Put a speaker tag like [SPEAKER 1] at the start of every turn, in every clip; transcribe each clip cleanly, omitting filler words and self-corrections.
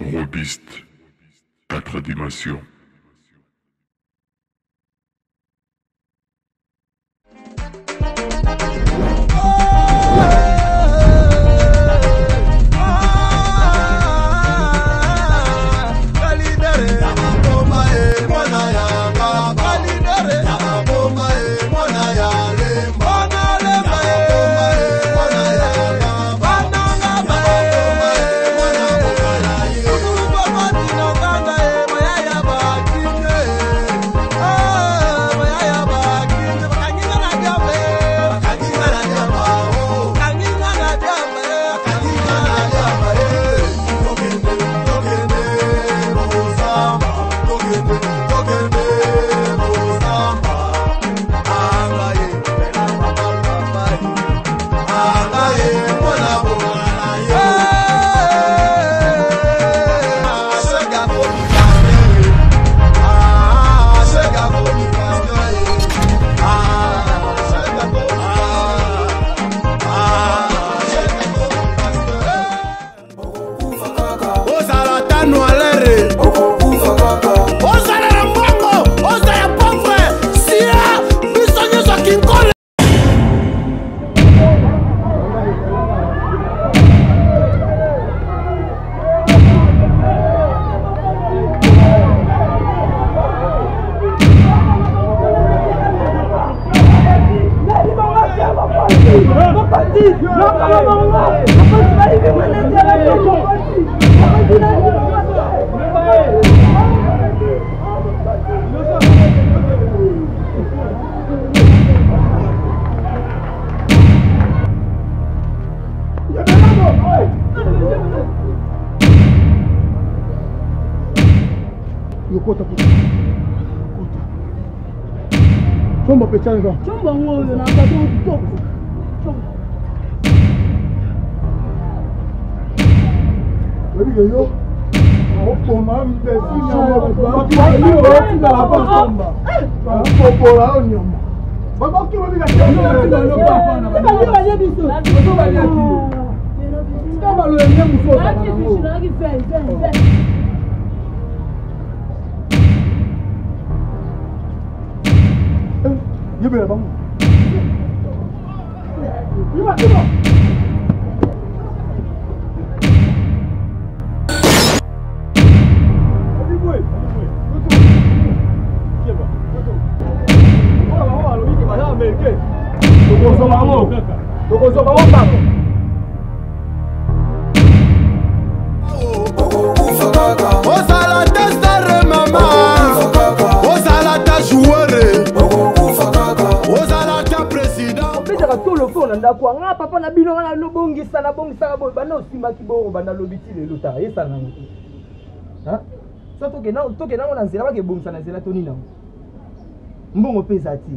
[SPEAKER 1] Robiste, 4 dimensions.
[SPEAKER 2] Chomba pechanga.
[SPEAKER 3] Chomba ngoyo na ngado top. Chomba.
[SPEAKER 2] Wewe yo. Hapo mambe sinya kwa chomba. Hapo bora onyomba. Baba kiwa bila chomba. Baba ya biso. Baba ya biso. Kama lo yenye msoto. Yebera bangu. Yeba.
[SPEAKER 3] Ndako nga papa na bino nga lobongisa na bongisa boy bana osimba kiboro bana lobiti lelo ta yesa na ngutu ha so toke na ngona nzela ba ke bongisa na nzela toni na mbongo pesa ti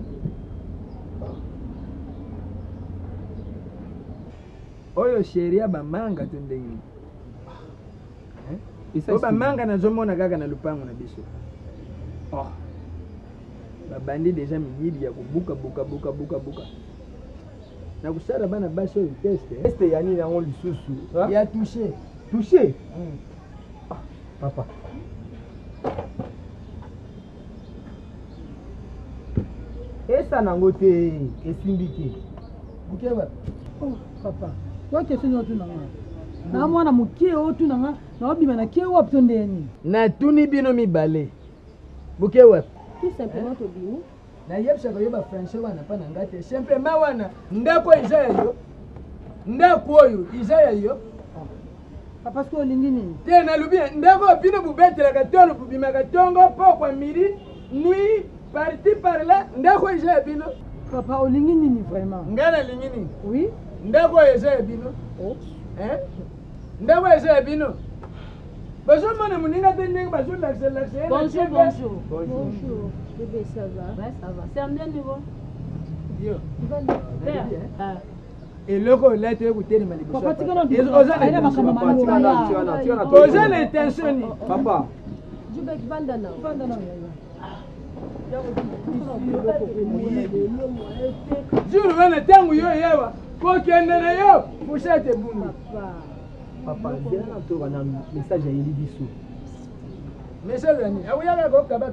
[SPEAKER 3] oyo sheria ba manga tondenge isa ba manga na zomona kaka na lupango na biso oh ba bandi déjà miyibi ya kubuka buka na kusara bana basho test yani na ngoli susu ya toucher papa esa nango te esimbike bukeba
[SPEAKER 4] papa toi question yotu nanga na mwana mukie otu nanga na obima na kie wapi ndeni
[SPEAKER 3] na tuni bino mibale bukewa
[SPEAKER 4] tout simplement to bino
[SPEAKER 3] na yebsha ko yoba français wana pa na ngate simplement wana ndako izayo ndako oyo izayo
[SPEAKER 4] papa sko lingini
[SPEAKER 3] te na lubia ndako bino bubetela ka tolo bubima ka tongo pokwa midi nuit parti par là ndako izayo bino
[SPEAKER 4] papa olingini ni vraiment
[SPEAKER 3] ngana lingini
[SPEAKER 4] oui
[SPEAKER 3] ndako izayo bino ndako izayo bino bonjour mon moninga tenne bonjour l'accès
[SPEAKER 4] bonjour bébé ça va
[SPEAKER 5] ouais ça va c'est un bien niveau
[SPEAKER 3] Dieu
[SPEAKER 5] et
[SPEAKER 3] le ko là tu écouter les malibu
[SPEAKER 4] papa tika na
[SPEAKER 3] oza l'intention
[SPEAKER 5] papa jube kivanda na
[SPEAKER 3] jour wana tangu yo yewa ko kende na yo fushate bundu Papa, viens tu vas un message à Eli Bissou.
[SPEAKER 2] Message à Eli. Ah oui, alors, kaba.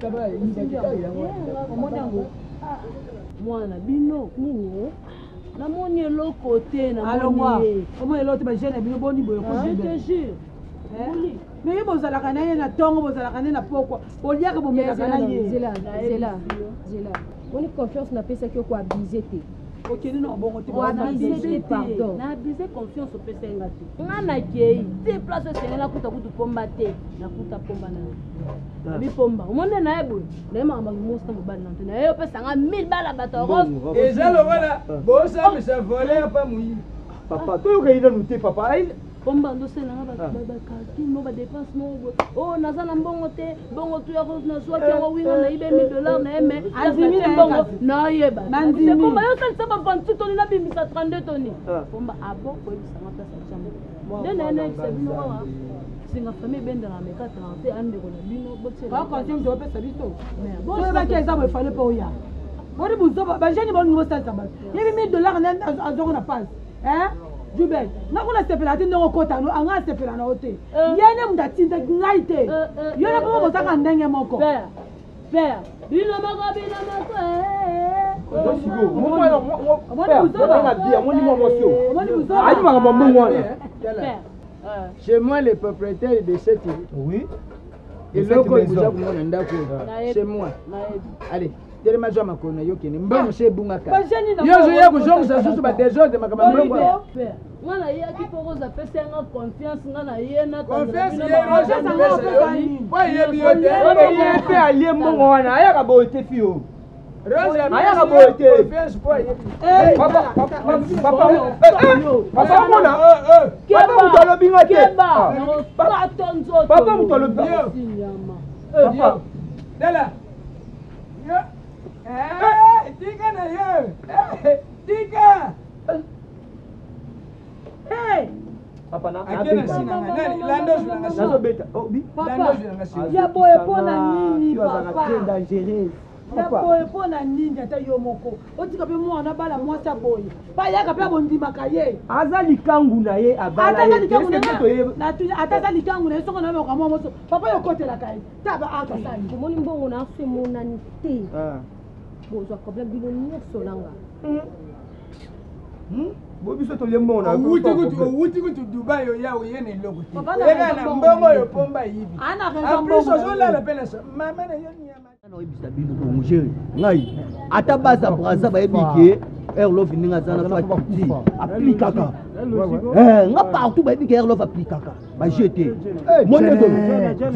[SPEAKER 5] Moi, na bino, nini? Na moni lo côté na
[SPEAKER 4] alors moi, comment est l'autre jeune bino boni boyo ko
[SPEAKER 5] je te jure.
[SPEAKER 4] Mais il bozala kana ye na tongo bozala kana na poko. Olia ka bomela kana ye.
[SPEAKER 5] Zela. On est confiance na pesa ko abuser te.
[SPEAKER 4] OK, non bon tu
[SPEAKER 5] vas abuser pardon. Na abuser confiance au pesa ngati. Ngana kei, te place c'est na kuta pomba te, na kuta pomba na. Abi pomba. Monde na ebo. Na mama monster mo bana na. Na yo pesa nga 1000 bala bato.
[SPEAKER 2] Et ça le voilà. Bon ça me ça volé pas mouillé.
[SPEAKER 3] Papa, toi que il a noté papa.
[SPEAKER 5] Pomba ndo se na ba kalki mo ba dépense mo. Oh nazana mbongo te, bongo tu ya ko na soit ki ngo winga na ibe $1000 na eme.
[SPEAKER 4] Azimi na
[SPEAKER 5] bongo na yeba.
[SPEAKER 4] C'est
[SPEAKER 5] pomba yo ça ba 28 toni na bimisa 32 toni. Pomba abo ko bisa ngata sa chamba. Dena na se bino wa. Singa famille benda na meka 30 ande ko na bino boxe.
[SPEAKER 4] Ba continue de pesa biso. Mais bon ça va que ça me fallait pas oya. Bodi buzo ba jeni bon niveau ça ba. Yebi $1000 na azongo na passe. Hein? Jubel, na kuna sepela ati ndongo kota no anga sepela na ote. Yene mdatinda ngaite. Yene bomo bosaka ndenge moko.
[SPEAKER 5] Père, bino moko.
[SPEAKER 3] Chez moi, les propriétaires de cette île.
[SPEAKER 2] Oui.
[SPEAKER 3] Et là, chez moi. Allez. Tellement je m'accorde yo kene mbongo chez bungaka. Yo ya kuzonga susu ba désordre makambo ngo.
[SPEAKER 5] Ngana yaki poko za pesa nga confiance ngana yena
[SPEAKER 2] confiance ye pesa yo. Wa ye biote.
[SPEAKER 3] Ye pe alie mbongo wana aya ka bote fio.
[SPEAKER 2] Rosa
[SPEAKER 3] aya ka bote.
[SPEAKER 2] Confiance po ye.
[SPEAKER 3] Papa mona. Papa mutolo binga te. Papa mutolo binga. Papa.
[SPEAKER 2] Dela. Yo. Tika na yo. Tika.
[SPEAKER 4] Hey.
[SPEAKER 3] Papa na.
[SPEAKER 2] Akena sina nani lando zulanga sina.
[SPEAKER 3] Nazobeta. Oh bi.
[SPEAKER 4] Papa. Ya boye pona nini papa. Ya boye pona nini ata yo moko. Otika pe mwana bala mwasa boye. Pa yaka pe bondima kaye.
[SPEAKER 3] Azali kangu na ye abala.
[SPEAKER 4] Atazali kangu na tu atazali kangu na soko na moko moso. Papa yo kotela kaye. Taba aka sali.
[SPEAKER 5] Komoni mbongo na fe monani te. Bozo problème bino nyoso nanga.
[SPEAKER 3] Bobiso to lembo na.
[SPEAKER 2] Wuti kutu Dubai yo ya uyene loko. Ega na mbongo yo pomba hivi.
[SPEAKER 4] Ana
[SPEAKER 2] en plus ozola la pena mama na yo nyama.
[SPEAKER 6] Na oyebisa bino bongeri ngai ata baza braza bayebike Airlove ninga zana fa tuti aplikaka nga partout bayebike Airlove aplikaka ba jeté monde to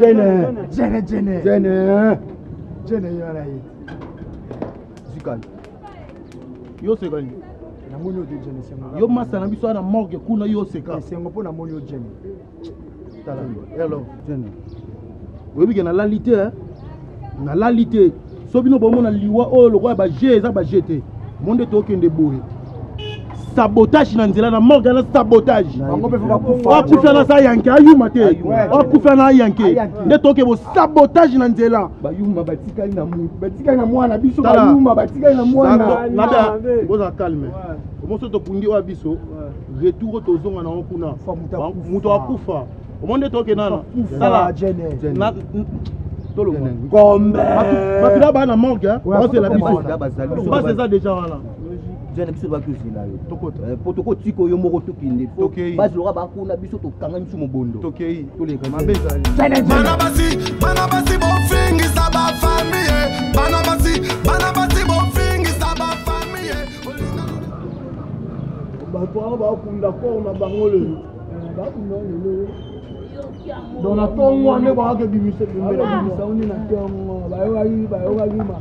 [SPEAKER 2] jene yora yi
[SPEAKER 6] zikali yo sekali
[SPEAKER 2] na moni o de jene sengo
[SPEAKER 6] yo masa na biso na morgue kuna yo seka
[SPEAKER 2] sengo po na moni o jene
[SPEAKER 6] tala Airlove jene oyebike na lalité na lalité so bino bomona liwa oyo lokwa ba G eza ba jeté monde to kende boye sabotage na nzela na morgue na sabotage akufa na sa yanke ayuma te akufa na yanke nde toke bo sabotage na nzela
[SPEAKER 2] bayuma batikali na mwana biso bayuma batikali na mwana
[SPEAKER 6] nada boza calme omoso to pundi wa biso retour tozonga na kuna muto akufa omonde toke nana
[SPEAKER 2] sala
[SPEAKER 6] na ngombe batula bana morgue c'est la biso base eza déjà wana jana biso ba kuzina yo tokota potoko tiko yo moko tokinde base loka ba kuna biso to kanga biso mobondo tokei toleka mabeza
[SPEAKER 7] bana basi bo fingi sa ba famille bana basi bo fingi sa ba famille
[SPEAKER 2] bato ba kunda ko na bangole ba kunda lelo dans la tongo ane ba ke bimise bimbela bimisa oni na tongo ba yo ma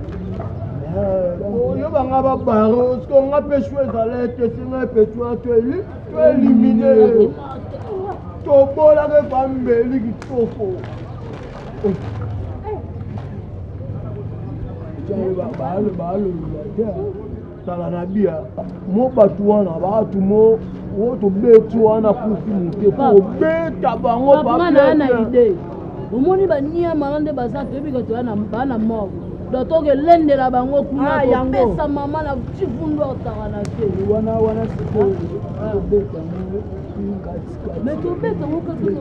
[SPEAKER 2] yo banga ba baro sko nga peshwe zalete singa petwa to éliminer to bola ke fambeli kitofo balo tala na bia mo batu wana batu mo woto beti wana kufi muke ko beta bango ba
[SPEAKER 5] bana na ide omoni bania malande bazatu ebika to bana mo dotoke lende la bango kuna pesa mama na chifundo otaka na te
[SPEAKER 2] wana siko beta mo
[SPEAKER 5] Mais tu peux comment que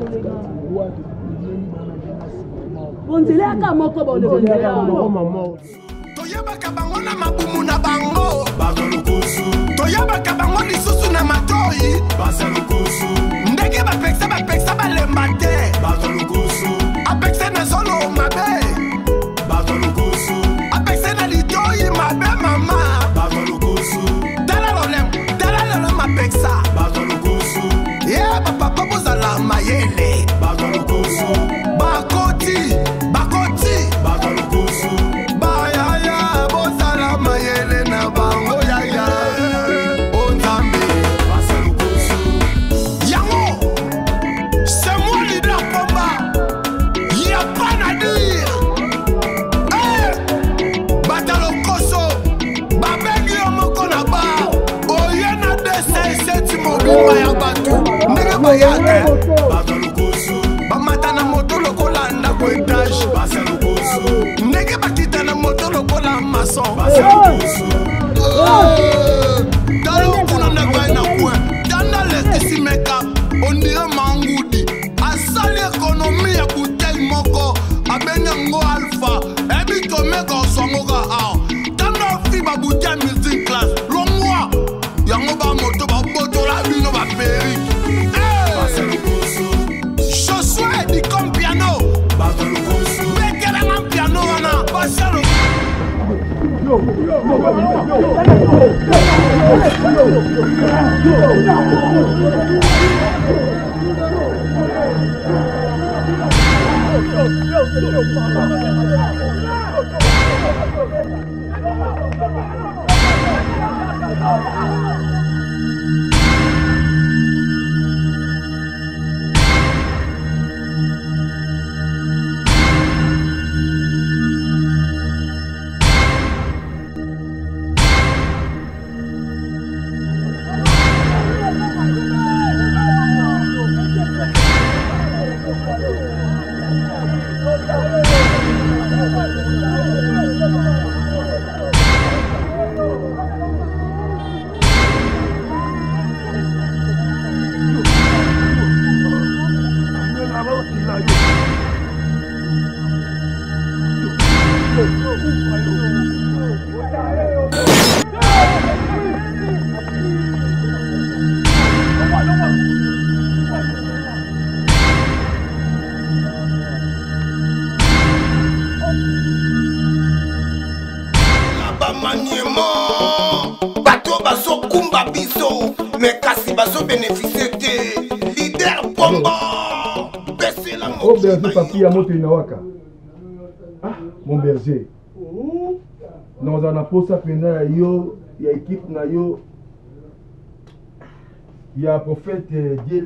[SPEAKER 5] bon c'est là quand moko bon de
[SPEAKER 7] toyebaka bango na mabumu na bango bazolukusu toyebaka bango lisusu na matoi bazolukusu ndenge bapekisa balemba te bazolukusu apekisa na zolo mabe bazolukusu apekisa na litoi mabe mama bazolukusu tala lolem apekisa bazolukusu ye bapapa bozala mayele bazolukusu bakoti bazolukusu bamata na moto lokola ndako etage ndenge bakita na moto lokola mason talo kuna ndako na kwe tanda lekisi meka ondire mangudi asali ekonomi ya butei moko abenga ngo alpha ebi tomeka oswangoka ao tanda fi babutia music class longwa yango bamoto babotola bino baperi Joshua di comme piano Bekele man piano wana Basalo bato baso kumba biso mais kasi baso bénéficier te leader pomba besela
[SPEAKER 2] oh berger papi ya moto inawaka mon berger non on a posa pena ya yo ya équipe na yo ya prophète Dieu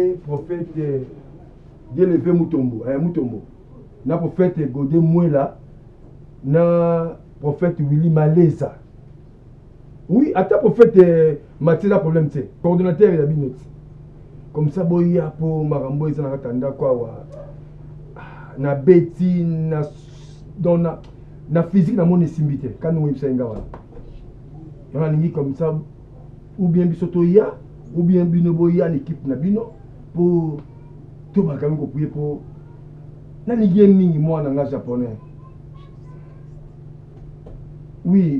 [SPEAKER 2] levé Mutombo na prophète Godé Mwela na prophète Willy Maleza. Oui, à ta prophète Mathieu, la problème c'est coordonnateur et la binote. Comme ça, boya pour Marambo, ils ont attendu quoi na beti na dans na physique na mon esimbité quand nous y ngawa. On a dit comme ça ou bien bisotoya ou bien binoboya l'équipe na bino pour tout bakami ko pour na ligue mingi moi na japonais. Oui.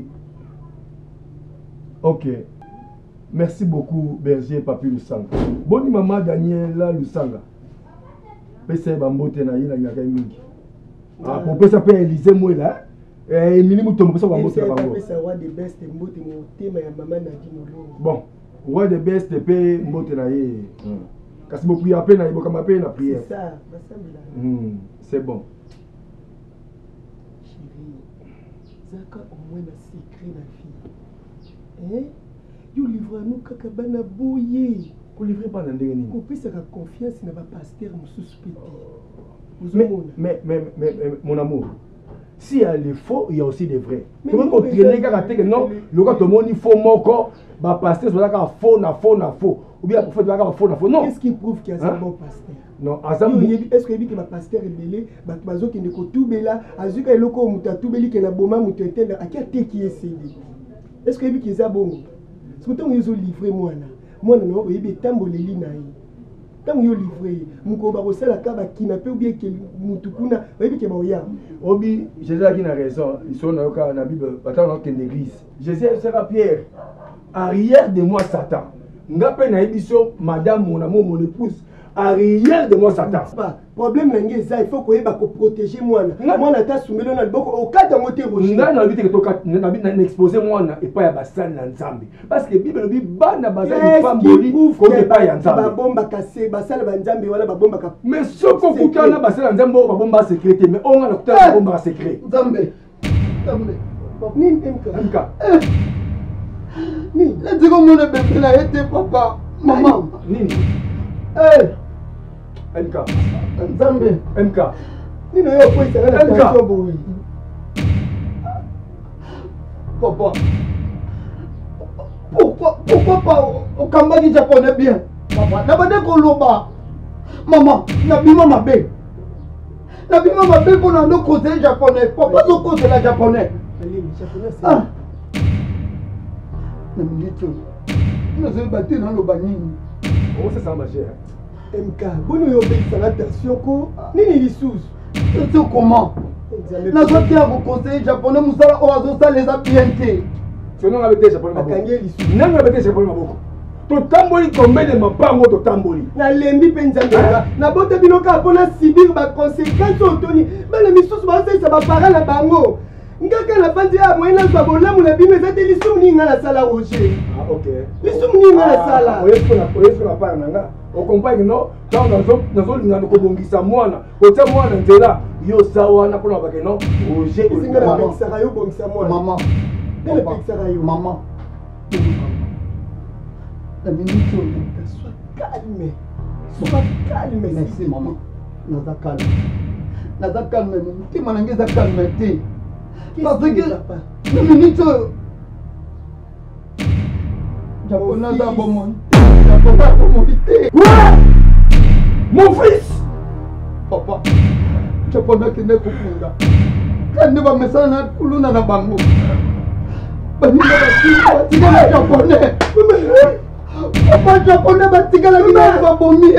[SPEAKER 2] Ok. Merci beaucoup, Berger Papi Lusanga. Boni maman Daniela Lusanga. Pese bambote na yina ngaka mingi. Ah, pour pesa pe Élysée Mwela. Emily Mutombo pesa bambote na bango.
[SPEAKER 8] Pesa wa the best mbote mo tema ya maman na Dimolo.
[SPEAKER 2] Bon, wa the best pe mbote na ye. Kasi bo prière pe na iboka ma pe na prière.
[SPEAKER 8] C'est ça, basambila.
[SPEAKER 2] C'est bon.
[SPEAKER 8] Zaka au moins na secret na fille. Hein? You livre nous kaka bana boye.
[SPEAKER 2] Ko livrer pas ndenge nini?
[SPEAKER 8] Ko pesa ka confiance na ba pasteur mususu pete.
[SPEAKER 2] Mais mon amour, s'il y a les faux, il y a aussi des vrais. Tu veux qu'on traîne que non, le gars te montre faux moko, bah pasteur soit là faux na faux. Ou bien pour faire faux na faux. Non.
[SPEAKER 8] Qu'est-ce qui prouve qu'il y a un bon pasteur?
[SPEAKER 2] Non,
[SPEAKER 8] est-ce que que ma pasteur est belé, bazo qui ne ko tubela, azuka eloko muta tubeli ke na boma muta entendre akia te qui est cédé. Est-ce que qu'il y a bon? Est-ce que tu as livré moi là? mwana na oyebi etamboleli na ye ntango yo livre mokolo bakosalaka bakinape obi eke mutu kuna oyebi ke baoya
[SPEAKER 2] obi jésus aki na raison liso na yo kaka na bible batala nakende église jésus ayebisaka pierre arrière de moi satan nga mpe nayebi so madame mon épouse arrière de moi satan
[SPEAKER 8] problème na nge eza il faut koyeba koprotéger mwana mwana ata asumeli na liboko okata yango te roger
[SPEAKER 2] ngai nalobi teke na expose mwana epai ya basali na nzambe parce que bible elobi bana bazali pamboli komi epai ya nzambe
[SPEAKER 8] babombaka se basala banzambe wana babombaka
[SPEAKER 2] mais soki okutana na basali ya nzambe oyo babomba secret te mais oyo nga nakutana na babombaka secret
[SPEAKER 6] nzambe
[SPEAKER 8] nini
[SPEAKER 2] mka
[SPEAKER 8] nini
[SPEAKER 6] eti komona bebe na ye te papa mama
[SPEAKER 2] nini MK
[SPEAKER 6] nzambe
[SPEAKER 2] MK
[SPEAKER 8] nini oyo okoyisanga na tension boye
[SPEAKER 6] papa pourquoi pas okambaki japonais bien papa nabande koloba mama nabima mabe mpona ndo conseiller japonais papa zokozela japonais na minute oyo nazoyeba te naloba nini
[SPEAKER 2] osesanga magere
[SPEAKER 8] MK boni oyo obekisanga tension ko nini lisusu
[SPEAKER 6] ete comment nazoteya koconseiller japonais mosala oyo azosala eza bien te
[SPEAKER 2] sononga bete japonais
[SPEAKER 8] bakangi ye lisusu
[SPEAKER 2] nanga bete japonais maboko totamboli combien de mapango totamboli
[SPEAKER 8] nalembi mpe nzambe nabota bino kaka mpona subir baconséquence oyo toni bana misusu baosalisa bapara na bango ngaka na fandi ya moye nazwa bolamu na bino eza te lisumu nini nga nasala roger lisumu nini nga nasala
[SPEAKER 2] oyesikola pare na nga okompagne no ntango nazolingana kobongisa mwana kotia mwana nzela yo sa wana mpona bake no roger
[SPEAKER 8] esinga napekisaka yo bongisa mwana
[SPEAKER 6] mama
[SPEAKER 8] napekisaka yo
[SPEAKER 6] mama la minute oyo
[SPEAKER 8] calme sois calme
[SPEAKER 6] merci mama naza calme motema nange eza calme te parce que na minute oyo japonais aza bomoi te
[SPEAKER 2] mon fils
[SPEAKER 6] papa japonais akende kopunga kande bamesana na kuluna na bango baninga batikala japonais papa japonais batikala bina babomi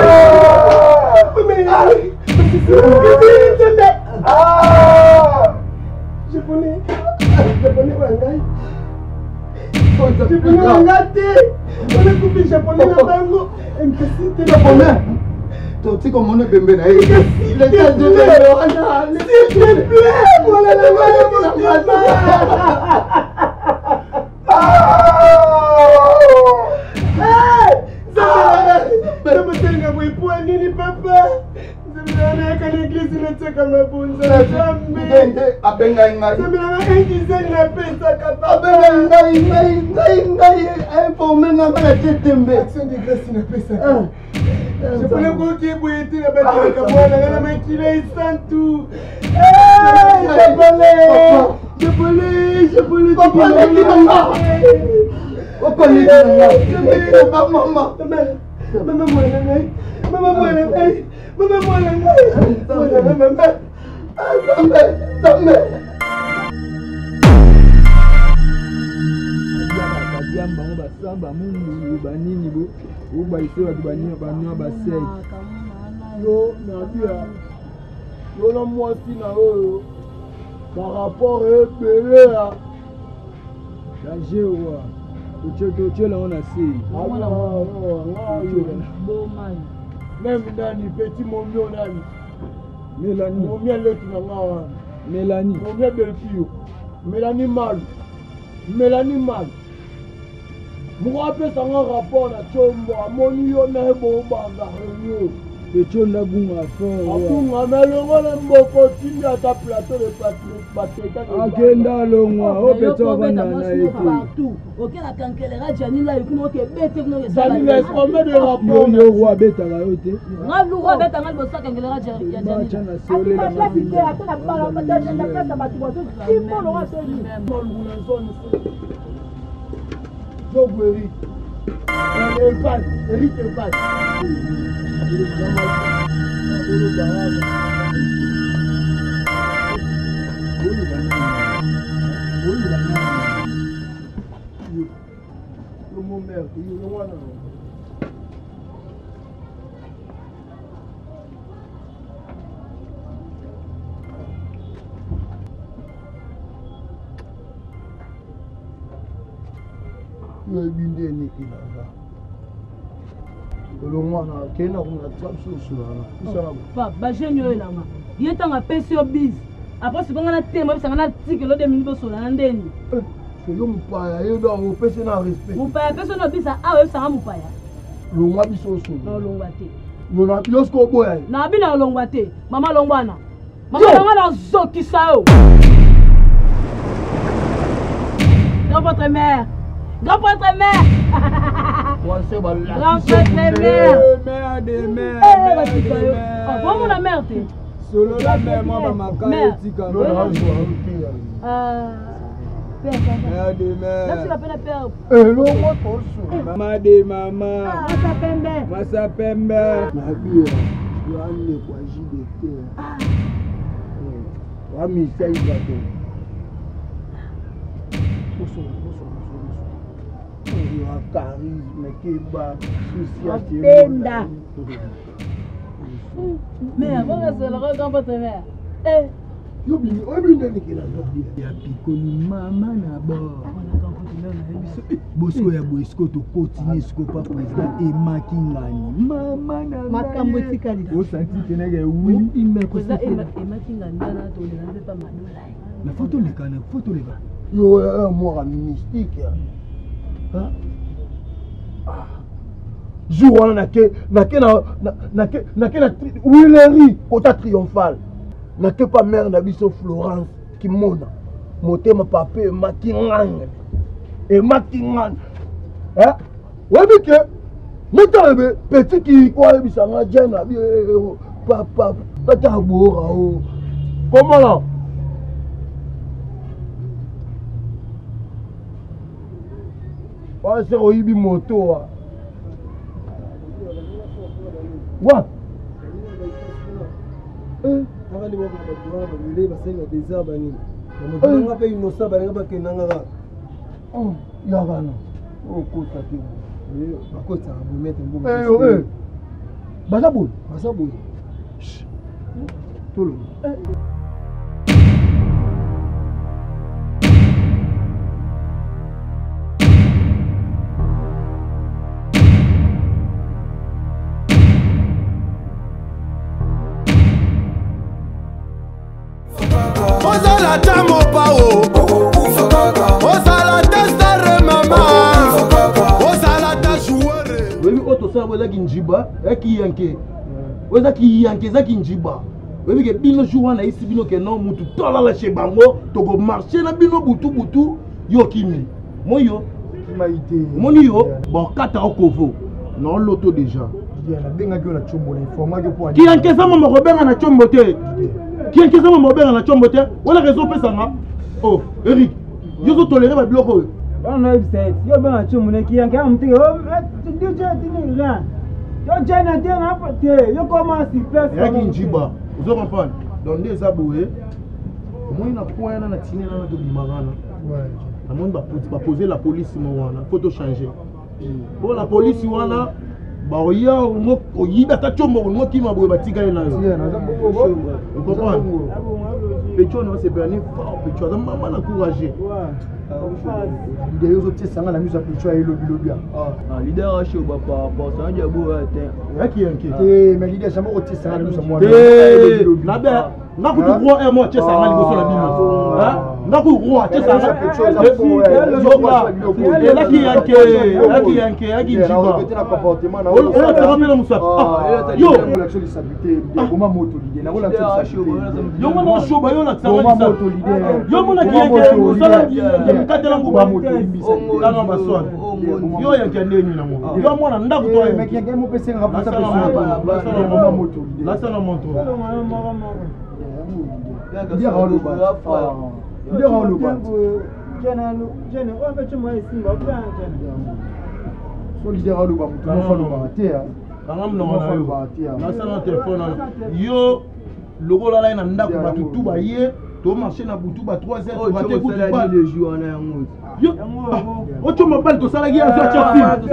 [SPEAKER 8] japonais wangai japonais wanga te onekupi japonais na bango impesite
[SPEAKER 6] japonais toti komona bembe na ye
[SPEAKER 8] zamotelinga boipua nini papa nzambeanayaka na eglise natiaka mabunza nzambe
[SPEAKER 6] abengai ngai
[SPEAKER 8] nzambenanga indizeli napesaka
[SPEAKER 6] ngai informe nga nga na tie tembe
[SPEAKER 8] action de grâce napesaka japonais koki boye te na batalaka mwana nga na makila esantu mama mwana ngai mama mwana ngai mama mwana ngai
[SPEAKER 3] badiamba ngo basamba mungulu banini bo obaise bato banywa basei
[SPEAKER 2] yo nabia yo na mwasi na oyo barapport ebele ya
[SPEAKER 3] danger owa totyelango na se
[SPEAKER 2] même nani petit momio nani
[SPEAKER 3] melani
[SPEAKER 2] momia leti na nga wana
[SPEAKER 3] melani
[SPEAKER 2] momia delpio melani malu moko apesanga rapport na combo amoni yo na ye boobanga yo
[SPEAKER 3] echo ndabunga
[SPEAKER 2] abunga melongo na mboko tindi ata plateau de bateka
[SPEAKER 3] akenda alongwa opeta wabanda na ete
[SPEAKER 5] okendaka nkelera janila yokuna okebete
[SPEAKER 2] janila combien de rapport
[SPEAKER 3] yo roi abetaka yo te
[SPEAKER 5] nga luro abetanga libosaka nkelera ya
[SPEAKER 2] Jogo Eric. Eric Elfan. Mon mère,
[SPEAKER 6] bindeni ilanga olongwana kena kuna tsapsusu wana
[SPEAKER 5] pa bajeni oyo nanga ye ntango apesi yo bise apres sikonga na tembo bisanga na tikelo 2 minutes bosola na ndeni
[SPEAKER 6] yo mopaya ye da opesi na respect
[SPEAKER 5] mopaya pesi no bisa awa ebisanga mopaya
[SPEAKER 6] longwa biso osu
[SPEAKER 5] naolongwa te
[SPEAKER 6] yona bilosko oboya ye
[SPEAKER 5] na bina olongwa te mama longwana mama nanga nazokisa yo grand votre mère grand votre mère grand votre mère vraiment la mère te
[SPEAKER 3] solo la mère moi ba makaya tika
[SPEAKER 6] no na jo
[SPEAKER 3] mère de mère
[SPEAKER 5] là tu l'appelles la père
[SPEAKER 6] longwa tosu
[SPEAKER 3] mama de mama
[SPEAKER 5] masa pembe
[SPEAKER 3] masa pembe
[SPEAKER 6] na bia yo anne kwa JDT wa mi sai ba to charisme keba
[SPEAKER 5] Penda. Mère, bon c'est le grand votre mère.
[SPEAKER 6] Yo bini, o bini ndeni kila ndobi.
[SPEAKER 3] Ya pikoli mama na bo. Bosko ya bosko to continue sko pa président et makingani. Mama na
[SPEAKER 4] makambo tikali.
[SPEAKER 3] O santi tenege oui ime ko
[SPEAKER 5] ça et makingani na to ne pas madola.
[SPEAKER 3] La photo le kana, photo le ba.
[SPEAKER 6] Yo moi mystique. Hein? Jour on a que na Willery côté triomphal. Na que pas mère na biso Florence qui mona. Motema papé makingane. Et makingane. Hein? Ouais que mutarebe petit qui quoi bisanga jana papa tata bora o. Comment là? C'est oyibi moto wa
[SPEAKER 8] abandi bakubadura babile basenga deza bani namudanga pe inosa bani bakenanga
[SPEAKER 6] yagana okota ke
[SPEAKER 8] bakota bumete mbongo
[SPEAKER 6] basaboy tolo
[SPEAKER 7] Ozala tamo pao Ozala testare mama Ozala ta joueur
[SPEAKER 6] webi oto sa weza kinjiba eki yanke weza ki yanke za kinjiba webi ke bino jour na isi bino ke no mutu tola la chez bango to go marcher na bino butu yo kimi moyo
[SPEAKER 8] kimaite
[SPEAKER 6] moni yo bon kata okovo non loto déjà
[SPEAKER 8] na benga ki na chombo na informa ke po
[SPEAKER 6] ki yanke za mama robenga na chombo te qui est ça mon père na chombo te wala raison pesa nga oh Eric yo zo tolérer ba bloko
[SPEAKER 3] on a website yo ba chombo ne ki yanke amti oh DJ tini rien yo jana te na pote yo comment si faire
[SPEAKER 6] ça qui njiba vous comprendre donc des aboué moi na point na tini na to bimagana ouais na monde ba poser la police mo wana photo changer bon la police wana ba oya ngo oyiba ta chombo ngo kima boye batika ina yo on comprend Pecho no se perni fort Pecho a maman encouragé
[SPEAKER 8] leader yo te sanga na misa Pecho e lobby
[SPEAKER 3] leader a show ba pa ça ndia bo te
[SPEAKER 6] yaki yanki
[SPEAKER 8] mais leader sama ko te sanga na misa moi
[SPEAKER 6] na be na ku roi e mo te sanga liboso la bima hein na ku roi te sanga Pecho yaki njiba
[SPEAKER 8] na comportement na
[SPEAKER 6] on a fait la musa yo
[SPEAKER 8] l'action de stabilité comment moto leader na l'action de stabilité
[SPEAKER 6] yo mo show ba yo la tsanga
[SPEAKER 8] moto leader
[SPEAKER 6] yo mo na ki yanki musala mukatela nguba
[SPEAKER 8] moto limbisa
[SPEAKER 6] kana maswan yo yanki ndeni na mo yo mo na ndaku to
[SPEAKER 8] mais yanki mo pese nga pesa pesa moto
[SPEAKER 6] la sana moto
[SPEAKER 8] dia holo ba dia holo ba
[SPEAKER 3] jana on fait moi ici ba plan jana
[SPEAKER 8] so leader holo ba mutu mo falo ba te
[SPEAKER 6] kanga mnona na sana téléphone yo logo la na ndaku batu tu ba ye to marcher na butu ba 3h ba te ku ba
[SPEAKER 3] les jours na yango
[SPEAKER 6] yo o to mobile to sala gi azo cha film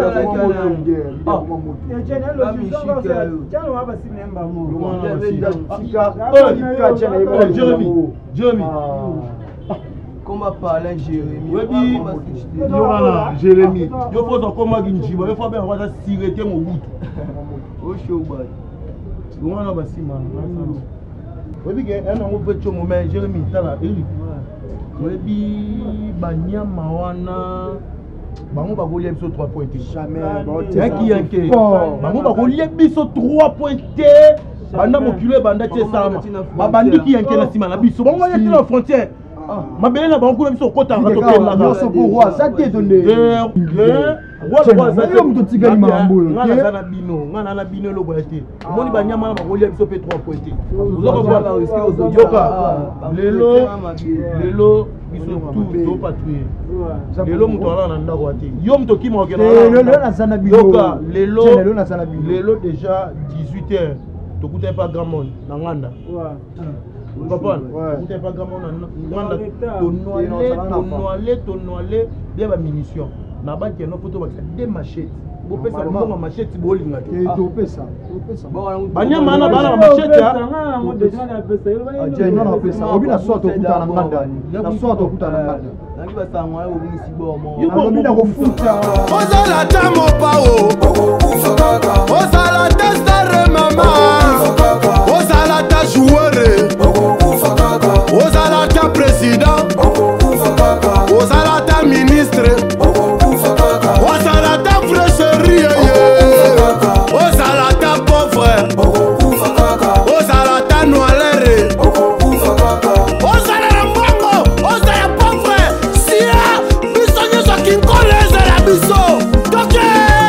[SPEAKER 3] jana lo jana jana wa ba sinemba mo
[SPEAKER 6] Jeremy
[SPEAKER 8] Comment parler Jérémy?
[SPEAKER 6] Oui, Jérémy. Il faut encore ma guinji. Il faut bien avoir ça sireté mon bout.
[SPEAKER 8] Au show boy.
[SPEAKER 6] On a bassi man. Oui, bien, un an au fait moment Jérémy tala Eric. Oui, banya mawana. Bango ba golier biso 3 points.
[SPEAKER 3] Jamais.
[SPEAKER 6] Qui yanké. Bango ba golier biso 3 points. Banda mokulé banda tie sama. Ba bandi ki yanké na sima na biso. Bango yaki na frontière. Ma belle na bango biso kota ka to la ga.
[SPEAKER 3] So pour roi, ça t'est donné.
[SPEAKER 6] Roi ça yo mto tigali mambo yo. Ngana na bino, ngana na bino lo boyate. Moni banyama na ba golier biso pe 3 points. Ozoko ba risquer aux yoka. Lelo biso tout patrouiller. Lelo mto ala na ndako ate. Yo mto ki mo kena.
[SPEAKER 3] Lelo na sana bino.
[SPEAKER 6] Yoka, lelo déjà 18h. Tu n'écoutes pas grand monde dans Nganda. Tu comprends? Tu n'écoutes pas grand monde dans Nganda. Tonnoilé, bien ma munition. Na banque no photo ba des machettes. Bo pesa bongo machette bo linga.
[SPEAKER 3] Tu pesa.
[SPEAKER 6] Banya mana bana machette ya.
[SPEAKER 3] Non pesa. Obi na soto kuta na Nganda. Na soto kuta na Nganda.
[SPEAKER 8] Nangi ba sangwa obi si bo mo.
[SPEAKER 3] Yuko mina ko futa.
[SPEAKER 7] Ozala tamo pao. Ozala testare mama. Ozala ta joueur. Ozala ta président. Ozala ta ministre. Ozala ta fraîcherie. Ozala ta pauvre. Ozala ta noilere. Ozala la mbango. Ozala pauvre. Sia. Biso nyoso kinkole ezala biso. Toke.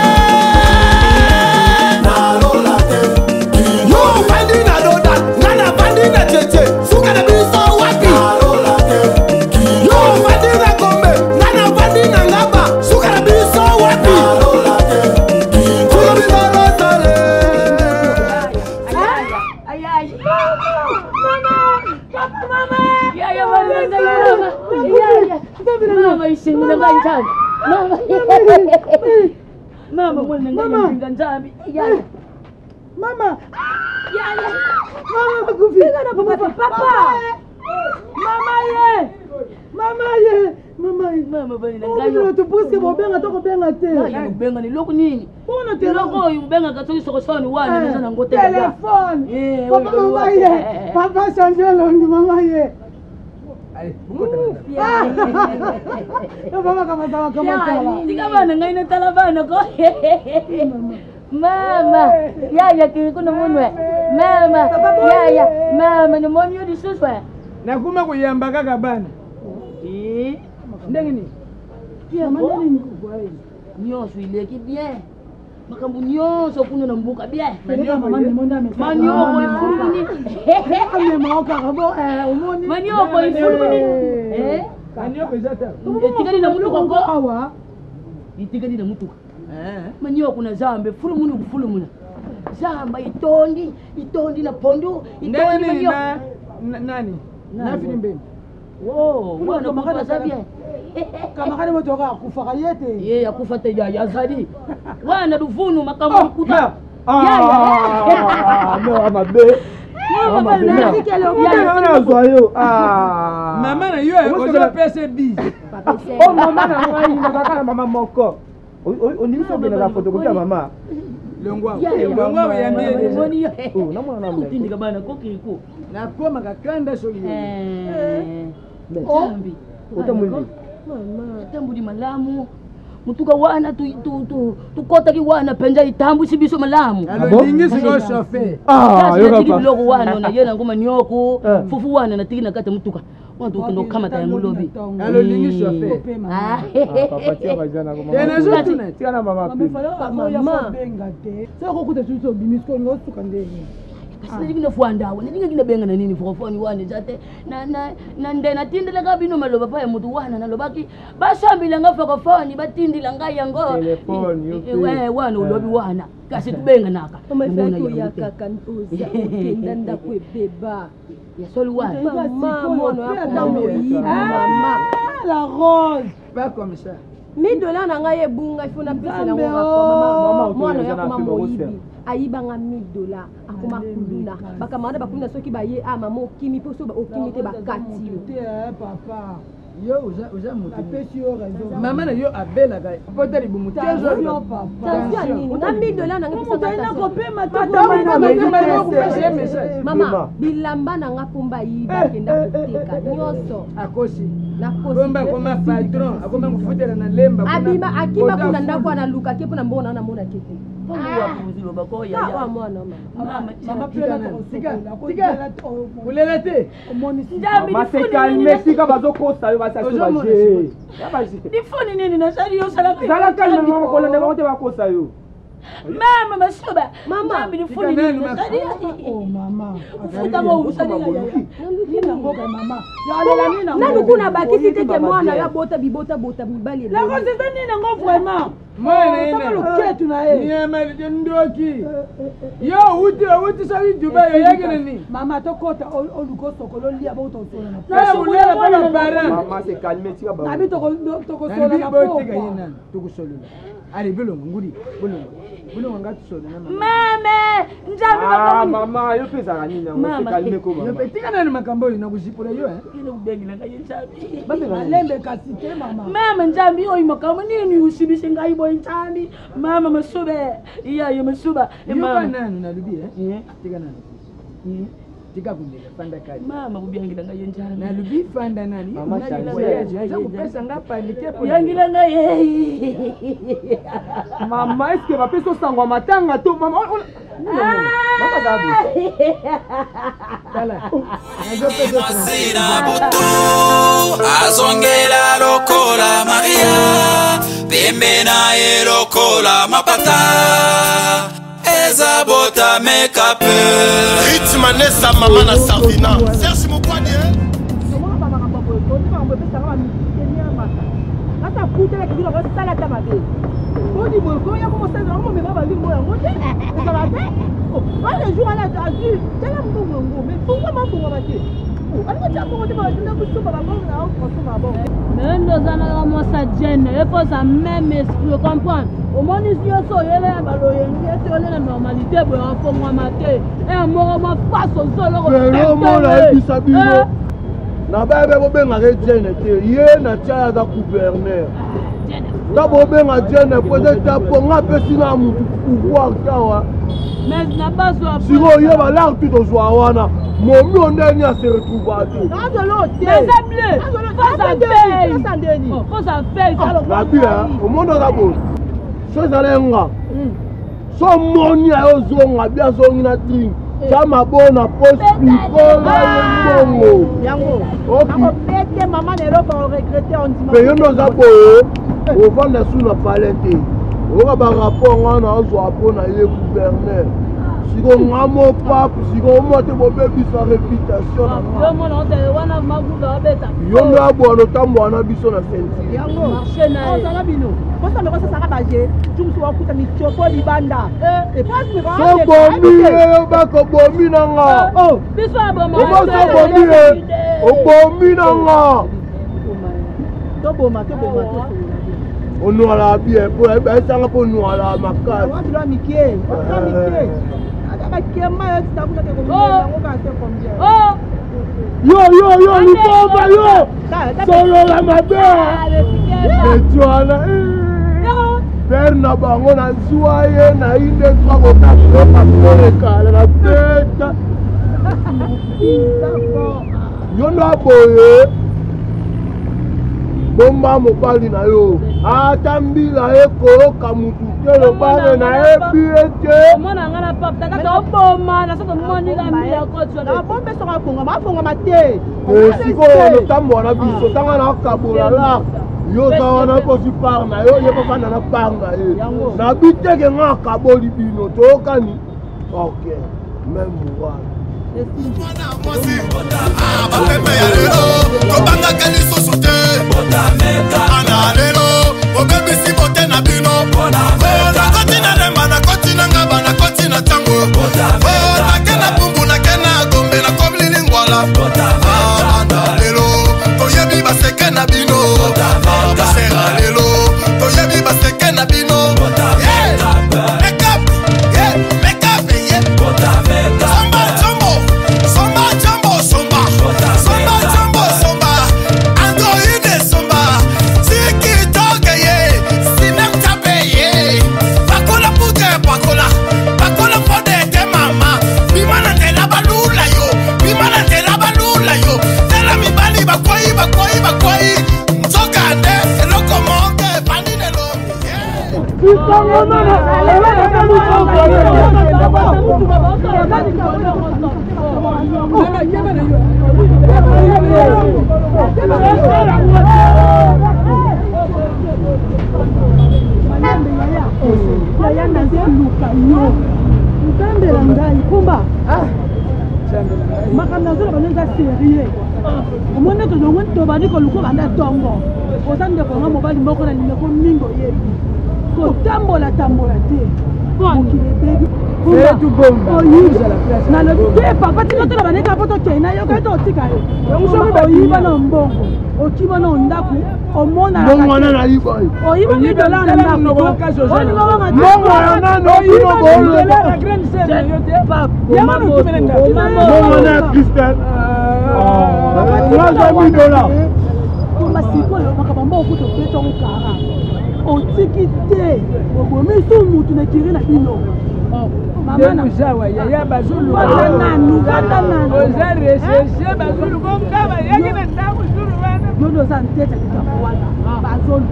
[SPEAKER 4] Papa change langue, maman ye.
[SPEAKER 3] Allez,
[SPEAKER 5] Mama, yaya kirikuna munwe. Mama, yaya, mama ni moni yodi suswa.
[SPEAKER 3] Na kuma kuyamba kaka bana. Ndenge ni?
[SPEAKER 5] Pia mandani ni kubwa. Nyonso ileki bien. Makambu nyonso kuno na mbuka bien. Manioko ifurumuni.
[SPEAKER 4] Maoka kabo umoni.
[SPEAKER 5] Manioko ifurumuni.
[SPEAKER 3] Manioko izata.
[SPEAKER 5] Tikali na mutu kwa awa. Itikali na mutu. Manioko kuna zambe furumuni kufurumuna. Zamba itondi na pondo, itondi manioko.
[SPEAKER 3] Nani? Nafi mbeni.
[SPEAKER 5] Oh, wana makana sabia.
[SPEAKER 4] Kama kani moto ka kufa yete.
[SPEAKER 5] Ya kufa te ya zadi. Wana duvunu makamu kuta.
[SPEAKER 3] No amabe.
[SPEAKER 5] Mama
[SPEAKER 3] na yo ozo pese bi. Oh mama na ngai nakaka mama moko. Ondimisa bena la photocopie mama. Longwa yambie
[SPEAKER 5] ngoni yo.
[SPEAKER 3] Oh namona namna.
[SPEAKER 5] Utindika bana kokiko.
[SPEAKER 3] Na koma kakanda so yo.
[SPEAKER 5] Jambi.
[SPEAKER 3] Utamwindi.
[SPEAKER 5] Mama, tambu di malamu. Mutuka wana tukota ki wana penja itambu sibiso malamu.
[SPEAKER 3] Alo lingisi ko chauffeur.
[SPEAKER 5] Yoka pa. Logo wana na yena ngoma nyoko, fufu wana na tikina kata mutuka. Wantu kendo kama ta mulobi.
[SPEAKER 3] Alo lingisi chauffeur. Papa tia bajana ko mama. Ena zo tune, tia na mama.
[SPEAKER 4] Mama benga te. Soko kuta tuso bimisko ngosuka ndeni.
[SPEAKER 5] Kasi ndingine fuandawa, ndingine benga na nini fofoni wane zate na ndena tindela kabino maloba pa mutu wana na lobaki basambila ngafa foni batindila ngaya ngo
[SPEAKER 3] telefoni
[SPEAKER 5] wana ulobi wana kasi tubenga naka
[SPEAKER 9] umefika ya kaka ntuza ukindanda kwebeba
[SPEAKER 5] ya soli wana
[SPEAKER 9] mama mono mama
[SPEAKER 4] la rose
[SPEAKER 3] pas comme ça.
[SPEAKER 9] $1000 na ngai ebunga ifuna pesa na mama mwana ya kuma moyibi ayibanga $1000 akuma kuluna bakamana bakunda soki baye mama okimi poso okimi te bakati
[SPEAKER 4] papa
[SPEAKER 3] Yo, oza moto. Maman na yo abela kai. Pota libumu tezo yo papa.
[SPEAKER 9] Na $1000 na ngapisa
[SPEAKER 4] na kopema
[SPEAKER 9] mama bilamba na ngapumba yiba kenda kuteka nyoso
[SPEAKER 3] akosi komba koma patron akoma kufutela na lemba
[SPEAKER 9] abiba akima kuna ndako na luka kepo na mbona na mona kete
[SPEAKER 3] kulela te
[SPEAKER 2] maseka bazokosa yo basasibaje
[SPEAKER 4] difoni nini nasali yo salaka
[SPEAKER 2] zalakalinakolonde bakote bakosa yo
[SPEAKER 4] mama masuba
[SPEAKER 9] mama
[SPEAKER 4] difoni nini nasali mama ufuta mo usali nina ngoka mama ya nina
[SPEAKER 9] nanu kuna bakisi tete mwana ya bota bibota bota mibali
[SPEAKER 4] la kose nina ngo vraiment
[SPEAKER 3] mwana ina
[SPEAKER 4] loketu na ye
[SPEAKER 3] niema ndoki yo uti sali Dubai yake nini
[SPEAKER 4] mama tokota oluko sokolo lia bo to sona
[SPEAKER 3] na ulela pala bara
[SPEAKER 2] mama se calme tika ba
[SPEAKER 4] nabi toko sona na
[SPEAKER 3] bo tika yina tukusolola ari bilongo ngudi bulongo ngati sona na
[SPEAKER 4] mama njabi
[SPEAKER 2] mama yo pesa nini ngo se calme ko
[SPEAKER 3] yo petika nani makambo ina kujipula yo
[SPEAKER 4] ile ubengila ngaye njabi malembe kasi te mama njabi oyi makambo nini usibise ngai boy njabi mama masube iya yo masuba
[SPEAKER 3] mama nani nalubi tika nani tika kundela panda kali
[SPEAKER 4] mama kubyangila ngaye njani
[SPEAKER 3] nalubi panda nani
[SPEAKER 2] mama
[SPEAKER 3] za kupesa ngapa nikepo
[SPEAKER 4] yangila ngaye
[SPEAKER 2] mama eske bapeso sangwa matanga to mama mama zabu
[SPEAKER 3] kala
[SPEAKER 10] Sina butu azongela lokola Maria pembe na lokola mapata eza bota make up
[SPEAKER 7] Ritma Nessa mama na Savina Serge Mokwadi
[SPEAKER 5] Mais nous allons ça gêne, il faut ça même esprit, comprendre. Au moins ici on sort là c'est la normalité pour un fond moi maté. Et un mot moi passe au sol.
[SPEAKER 6] Pero mo la bisabino. Na bebe bo benga gene te. Ye na tia za gouverneur. Ta bo benga gene peut-être pour nga pesina mutu pouvoir kawa.
[SPEAKER 5] Mais n'a pas so.
[SPEAKER 6] Siko ye ba la tout ozwa wana. Momi ondeni a se retrouve à tout.
[SPEAKER 5] Mais c'est bleu. Faut ça paye. Faut ça paye ça le.
[SPEAKER 6] La bien, au monde la bonne. Chose alenga. So moni ayo zonga bia zongi na drink. Chama bona post pikola mbongo.
[SPEAKER 4] Yango.
[SPEAKER 6] OK.
[SPEAKER 4] Pete maman nero ko regretter on dimanche.
[SPEAKER 6] Peyo ndo za boye. O vanda sous la palette. O ba rapport ngana ozo apona ye gouverneur. Siko ngamo pap, siko mote bobebi sa réputation.
[SPEAKER 5] Yo mon on te wana maguba beta.
[SPEAKER 6] Yo ndo abona tambo wana biso na senti.
[SPEAKER 4] Yango. Marché na. On sala bino. Kosa me kosa saka baje. Tumsu wakuta michoko libanda. Et pas que
[SPEAKER 6] so bombi bako bombi nanga.
[SPEAKER 5] Oh, biso aboma.
[SPEAKER 6] O so bombi o bombi nanga.
[SPEAKER 4] To boma.
[SPEAKER 6] On ala bien pour ça nga pour nous ala makasi.
[SPEAKER 4] Wa bila mikie. Wa mikie. Aka kema yo titakuta ke kombe yango ka se combien.
[SPEAKER 5] Oh.
[SPEAKER 6] Yo libomba yo. Solo la mabe. Et tuana. Perna bango na nzuaye na inde kwa kota kwa kala na peta. Yo ndo aboye. Bomba mobali na yo. Atambila ekoloka mutu te lobale na ebiete.
[SPEAKER 5] Mona ngala papa taka oboma na soto moni la mbia ko tso.
[SPEAKER 4] Na bombe soka konga mafonga mate.
[SPEAKER 6] Siko no tambo na biso tanga na kabula la. Yo za wana ko si parna yo ye papa na panga e. Na biteke nga kaboli bino to kani. OK. Même moi.
[SPEAKER 7] Bapepe ya lelo Kobanga kali sosote Ana lelo Obebisi bote na bino Na koti na nemba na koti na ngaba na koti na tango Na kena pumbu na kena gombe na komli lingwala Ana lelo Toyebi baseke na bino Basera lelo Toyebi baseke na bino Make up Make up Somba Androide
[SPEAKER 4] Kumba. Makamna zo ba nza sérieux. Au moins que nous on ba ni ko luko banda tongo. Ozande ko nga mobali moko na nimeko mingo yebi. Ko tambola te. Bon qui est baby.
[SPEAKER 3] C'est tout bon.
[SPEAKER 4] Na le te papa ti ko to ba ne ka poto kena yo ka to tika yo. Yo ba yiba na mbongo. Okiba na ndaku omona la
[SPEAKER 6] mwana na yiba
[SPEAKER 4] oyiba $1,000 na ndaku oni mwana
[SPEAKER 6] na no kuno bolo
[SPEAKER 4] la grande sœur yote
[SPEAKER 6] yama no mwana Christian $1,000
[SPEAKER 4] kumba sikolo makabamba okuto peto nkara otiki te obomi su mutu na kiri na bino
[SPEAKER 3] mama na jawa ya bazulu
[SPEAKER 4] batana
[SPEAKER 3] ozare sese bazulu komkaba yake na ndaku zuru wana
[SPEAKER 4] yodo santete kitakuwana bazulu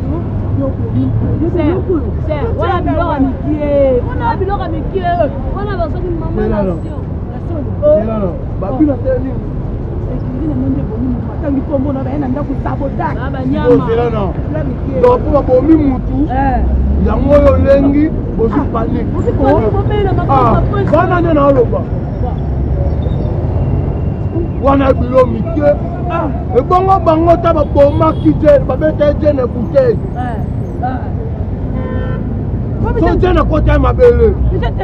[SPEAKER 5] wana biloko mikie wana biloko mikie wana basoki mama
[SPEAKER 6] nation babino teni
[SPEAKER 4] ekili monde bomi matangi kombo na baena ndaku sabotage
[SPEAKER 5] abanyama
[SPEAKER 6] donc pour bomi mutu yango oyo lengi bozi panique bana nde na oloba wana bilo mike ebongo bango ta babomaki te babeta je na bouteille so je na kota mabele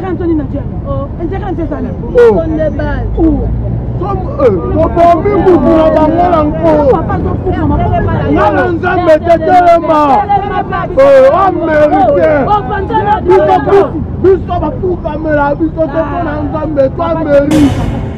[SPEAKER 6] tobomi mutu na bango nango ngana nzambe tetelema américain biso bafukamela biso te mpona nzambe to amérike